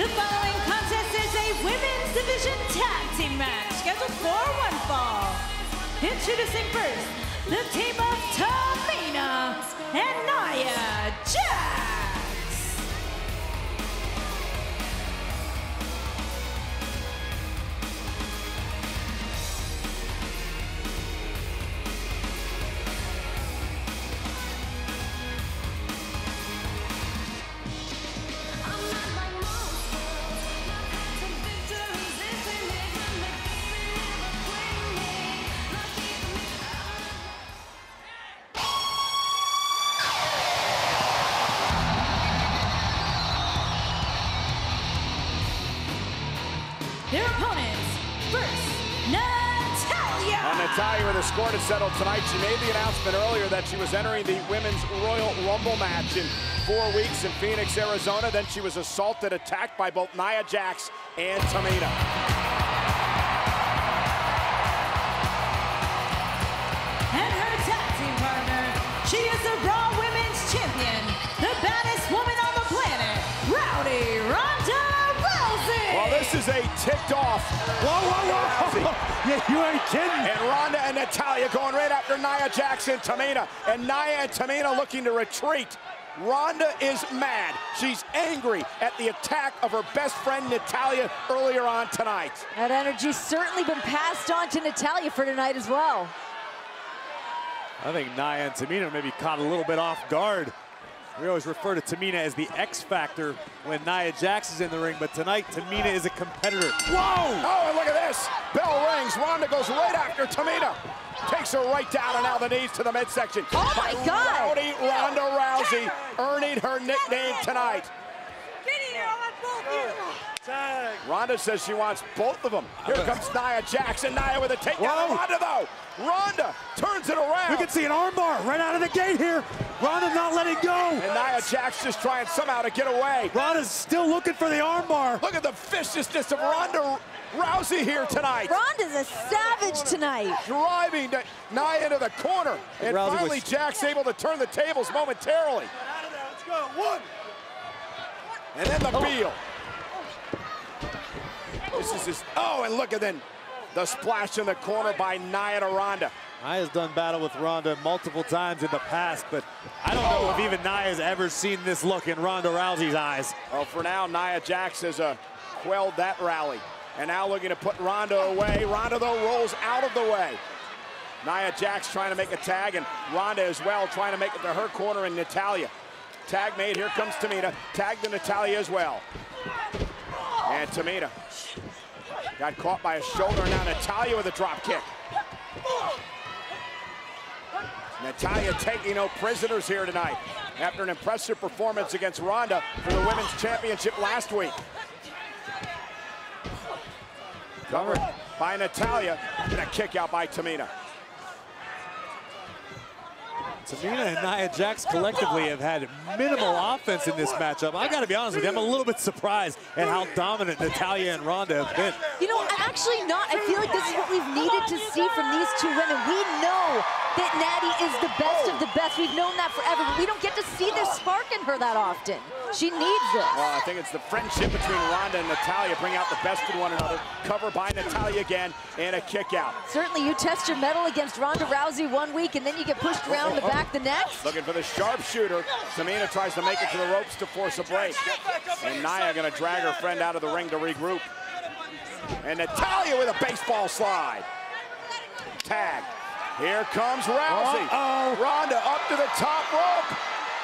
The following contest is a women's division tag team match scheduled for one fall. Introducing first, the team of Tamina and Nia Jax. Their opponents, first, Natalya. Natalya with a score to settle tonight. She made the announcement earlier that she was entering the Women's Royal Rumble match in 4 weeks in Phoenix, Arizona. Then she was assaulted, attacked by both Nia Jax and Tamina. And her tag team partner, she is the Raw Women's Champion, the baddest woman on the planet, Rowdy Ronda Rousey. Well, this is a ticked off. Whoa. Yeah, you ain't kidding. And Ronda and Natalya going right after Nia Jax and Tamina. And Nia and Tamina looking to retreat. Ronda is mad. She's angry at the attack of her best friend Natalya earlier on tonight. That energy's certainly been passed on to Natalya for tonight as well. I think Nia and Tamina maybe caught a little bit off guard. We always refer to Tamina as the X Factor when Nia Jax is in the ring, but tonight Tamina is a competitor. Whoa! Oh, and look at this. Bell rings. Ronda goes right after Tamina. Takes her right down and now the knees to the midsection. Oh my God! Rowdy Ronda Rousey earning her nickname tonight. Ronda says she wants both of them. Here comes Nia Jax, and Nia with a takedown. Ronda though. Ronda turns it around. We can see an armbar right out of the gate here. Ronda's not letting go. And Nia Jax just trying somehow to get away. Ronda's still looking for the armbar. Look at the viciousness of Ronda Rousey here tonight. Ronda's a savage tonight. Driving Nia into the corner. And Rousey finally Jax able to turn the tables momentarily. Let's go. One. And then the Beal. This is his, and look at then the splash in the corner by Nia to Ronda. Nia's done battle with Ronda multiple times in the past, but I don't know if even Nia's ever seen this look in Ronda Rousey's eyes. Well, for now, Nia Jax has quelled that rally. And now looking to put Ronda away. Ronda, though, rolls out of the way. Nia Jax trying to make a tag, and Ronda as well trying to make it to her corner and Natalya. Tag made, here comes Tamina. Tag to Natalya as well. And Tamina got caught by a shoulder, now Natalya with a drop kick. Natalya taking no prisoners here tonight after an impressive performance against Ronda for the Women's Championship last week. Covered by Natalya, and a kick out by Tamina. Tamina and Nia Jax collectively have had minimal offense in this matchup. I gotta be honest with you, I'm a little bit surprised at how dominant Natalya and Ronda have been. You know, actually not. I feel like this is what we've needed to see from these two women. We know that Natty is the best of the best. We've known that forever, but we don't get to see this spark in her that often. She needs this. Well, I think it's the friendship between Ronda and Natalya bring out the best in one another. Cover by Natalya again, and a kick out. Certainly, you test your mettle against Ronda Rousey 1 week, and then you get pushed around the back the next. Looking for the sharpshooter. Tamina tries to make it to the ropes to force a break. And Nia gonna drag her friend out of the ring to regroup. And Natalya with a baseball slide. Tag. Here comes Rousey. Ronda up to the top rope.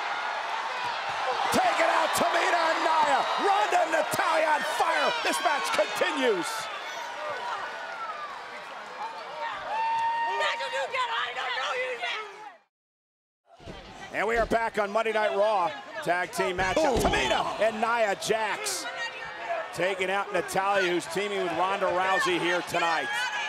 Taking out Tamina and Nia. Ronda and Natalya on fire. This match continues. And we are back on Monday Night Raw. Tag team matchup. Tamina and Nia Jax taking out Natalya, who's teaming with Ronda Rousey here tonight.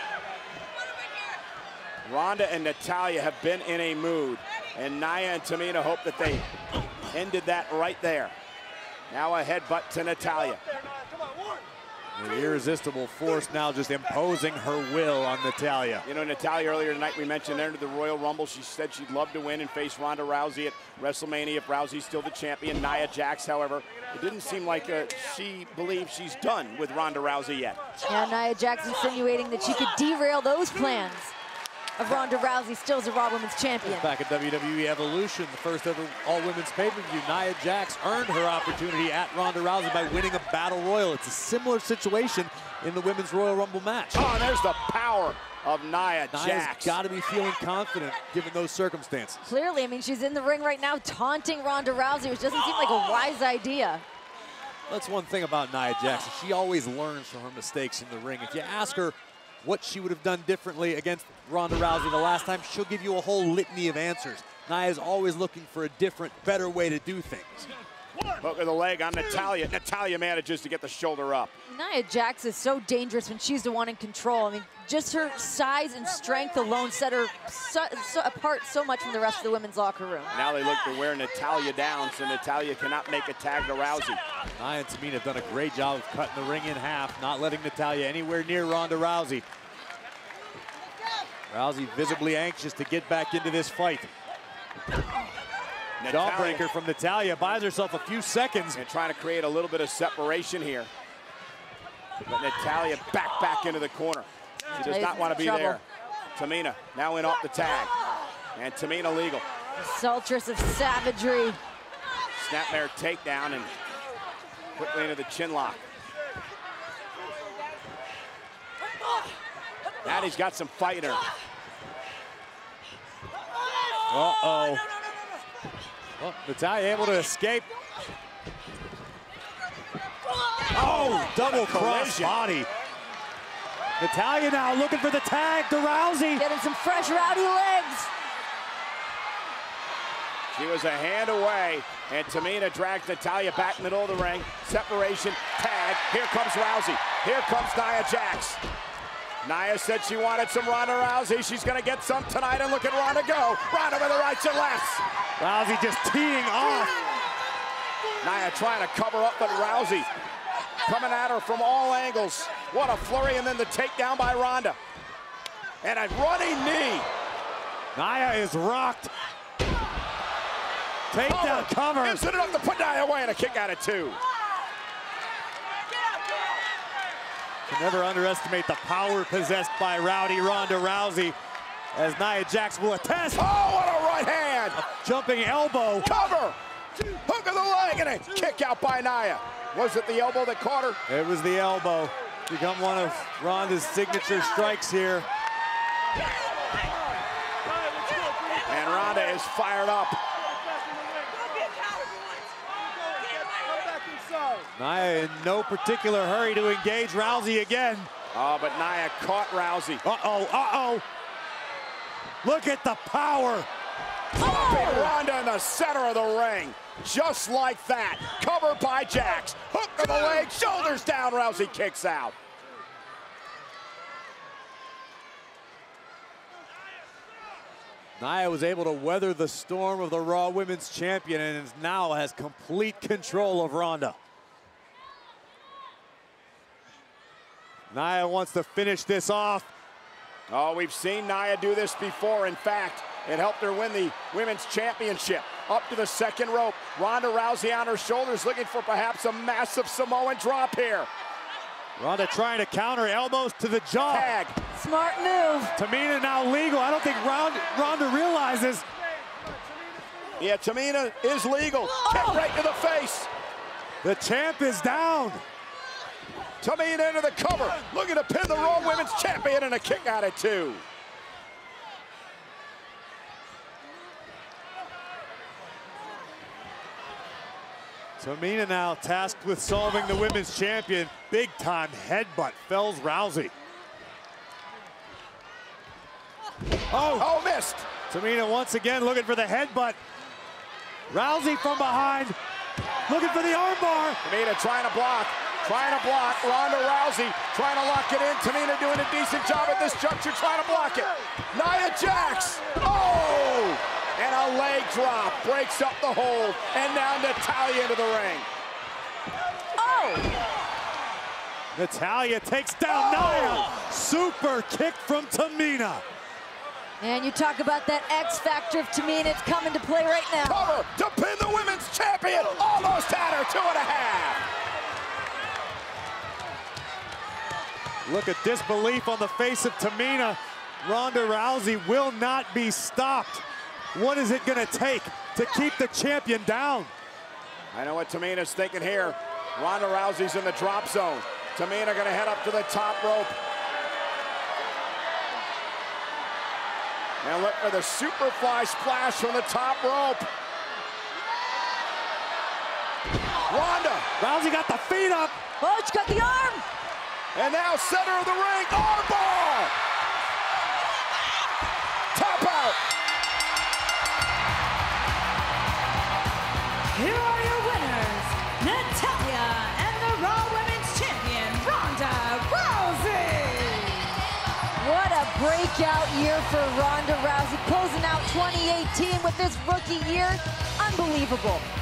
Ronda and Natalya have been in a mood, and Nia and Tamina hope that they ended that right there. Now a headbutt to Natalya. The irresistible force now just imposing her will on Natalya. You know, Natalya earlier tonight, we mentioned entered the Royal Rumble. She said she'd love to win and face Ronda Rousey at WrestleMania if Rousey's still the champion. Nia Jax, however, it didn't seem like she believes she's done with Ronda Rousey yet. Yeah, Nia Jax insinuating that she could derail those plans of Ronda Rousey still as a Raw Women's Champion. Back at WWE Evolution, the first ever all-women's pay-per-view, Nia Jax earned her opportunity at Ronda Rousey by winning a Battle Royal. It's a similar situation in the Women's Royal Rumble match. Oh, and there's the power of Nia Jax. Nia's got to be feeling confident given those circumstances. Clearly, I mean, she's in the ring right now taunting Ronda Rousey, which doesn't seem like a wise idea. That's one thing about Nia Jax. She always learns from her mistakes in the ring. If you ask her what she would have done differently against Ronda Rousey the last time, she'll give you a whole litany of answers. Nia's always looking for a different, better way to do things. Hook of the leg on Natalya. Natalya manages to get the shoulder up. Nia Jax is so dangerous when she's the one in control. I mean, just her size and strength alone set her apart so much from the rest of the women's locker room. Now they look to wear Natalya down, so Natalya cannot make a tag to Rousey. Nia and Tamina have done a great job of cutting the ring in half, not letting Natalya anywhere near Ronda Rousey. Rousey visibly anxious to get back into this fight. Jawbreaker from Natalya, buys herself a few seconds. And trying to create a little bit of separation here. But Natalya back into the corner. She does not want to be there. Tamina now in off the tag. And Tamina legal. Sultress of savagery. Snapmare takedown and quickly into the chin lock. Natty's got some fight in her. Uh-oh. Well, Natalya able to escape. Oh, double cross body. Natalya now looking for the tag to Rousey. Getting some fresh rowdy legs. She was a hand away, and Tamina drags Natalya back in the middle of the ring. Separation, tag. Here comes Rousey. Here comes Nia Jax. Nia said she wanted some Ronda Rousey. She's going to get some tonight, and look at Ronda go. Ronda with the rights and lefts. Rousey just teeing off. Nia trying to cover up, but Rousey coming at her from all angles. What a flurry, and then the takedown by Ronda. And a running knee. Nia is rocked. Takedown cover. Isn't it enough to put Nia away, and a kick out at 2. Never underestimate the power possessed by rowdy Ronda Rousey, as Nia Jax will attest. Oh, what a right hand! A jumping elbow. Cover! Hook of the leg, and a kick out by Nia. Was it the elbow that caught her? It was the elbow. Become one of Ronda's signature strikes here. And Ronda is fired up. Nia in no particular hurry to engage Rousey again. Oh, but Nia caught Rousey. Uh-oh. Look at the power. Dropping Ronda in the center of the ring. Just like that. Covered by Jax. Hook of the leg, shoulders down, Rousey kicks out. Nia was able to weather the storm of the Raw Women's Champion and now has complete control of Ronda. Nia wants to finish this off. Oh, we've seen Nia do this before. In fact, it helped her win the Women's Championship. Up to the second rope. Ronda Rousey on her shoulders, looking for perhaps a massive Samoan drop here. Ronda trying to counter, elbows to the jaw. Tag. Smart move. Tamina now legal. I don't think Ronda realizes. Yeah, Tamina is legal. Kick right to the face. The champ is down. Tamina into the cover, looking to pin the Raw Women's Champion, and a kick out at 2. Tamina now tasked with solving the Women's Champion. Big time headbutt fells Rousey. Oh, missed. Tamina once again looking for the headbutt. Rousey from behind, looking for the armbar. Tamina trying to block. Ronda Rousey trying to lock it in. Tamina doing a decent job at this juncture, trying to block it. Nia Jax. Oh! And a leg drop breaks up the hold. And now Natalya into the ring. Oh! Natalya takes down Nia. Super kick from Tamina. And you talk about that X factor of Tamina, it's coming to play right now. Cover to pin the women's champion. Almost had her, 2.5. Look at disbelief on the face of Tamina. Ronda Rousey will not be stopped. What is it gonna take to keep the champion down? I know what Tamina's thinking here. Ronda Rousey's in the drop zone. Tamina gonna head up to the top rope. And look for the superfly splash from the top rope. Ronda. Rousey got the feet up. Oh, she got the arm. And now center of the ring, armbar. Tap out. Here are your winners, Natalya and the Raw Women's Champion, Ronda Rousey. What a breakout year for Ronda Rousey, closing out 2018 with this rookie year. Unbelievable.